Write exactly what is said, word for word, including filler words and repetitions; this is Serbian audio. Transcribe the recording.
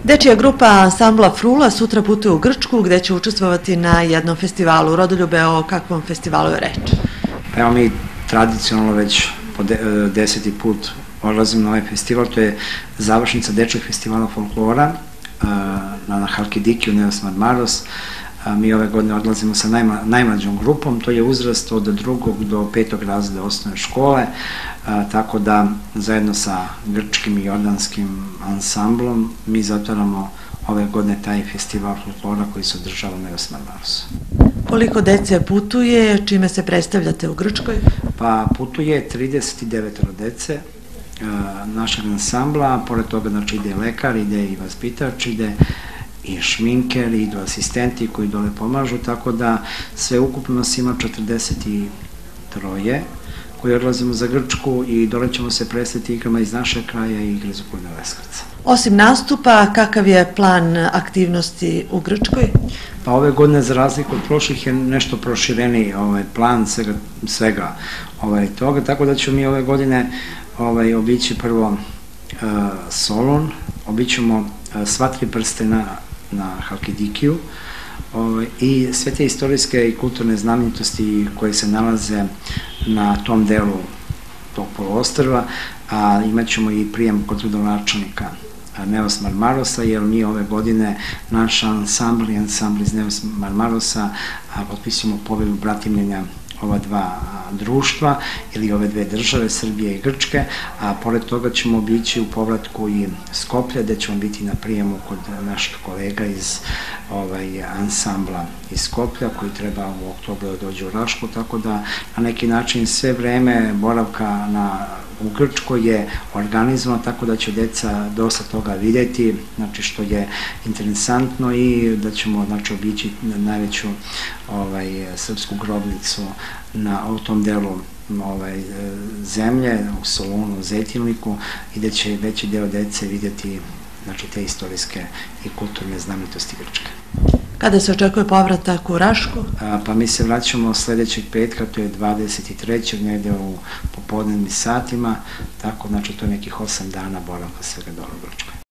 Dečija grupa ansambla Frula sutra putuje u Grčku gde će učestvovati na jednom festivalu. Rodoljube, o kakvom festivalu je reč? Evo, mi tradicionalno već po deseti put odlazimo na ovaj festival. To je završnica Dečijeg festivala folklora na Halkidiki u Neos Marmaros. Mi ove godine odlazimo sa najmlađom grupom, to je uzrast od drugog do petog razreda osnovne škole, tako da zajedno sa grčkim i jordanskim ansamblom mi zatvaramo ove godine taj festival folklora koji se održava u Neos Marmarosu. Koliko dece putuje, čime se predstavljate u Grčkoj? Pa putuje trideset devet dece našeg ansambla, pored toga znači ide lekar, ide i vaspitač, ide i šminker, idu asistenti koji dole pomažu, tako da sve ukupno nas ima četrdeset tri koji odlazimo za Grčku i dole ćemo se predstaviti igrama iz našeg kraja i igre za Kujna Leskovca. Osim nastupa, kakav je plan aktivnosti u Grčkoj? Pa ove godine, za razliku od prošlih, je nešto prošireniji plan svega toga, tako da ćemo mi ove godine obići prvo Solun, obićemo sva tri prstena na Halkidikiju i sve te istorijske i kulturne znamenitosti koje se nalaze na tom delu tog poluostrva, a imat ćemo i prijem kod rodonačelnika Neos Marmarosa, jer mi ove godine naš ansambl i ansambl iz Neos Marmarosa potpisujemo povelju bratimljenja ova dva društva ili ove dve države, Srbije i Grčke, a pored toga ćemo bići u povratku i Skoplje, gde ćemo biti na prijemu kod naših kolega iz ansambla iz Skoplja, koji treba u oktobru da dođe u Rašku, tako da na neki način sve vreme boravka u Grčkoj je organizovano, tako da će deca dosta toga videti, znači što je interesantno, i da ćemo obići najveću srpsku grobnicu na tom delu zemlje, u Solunu, u Zetilniku, i da će veći deo dece videti te istorijske i kulturne znamenitosti Grčke. Kada se očekuje povratak u Rašku? Pa mi se vraćamo sledećeg petka, to je dvadeset trećeg negde u popodnevnim satima, tako znači to je nekih osam dana boravka svega dole u Grčkoj.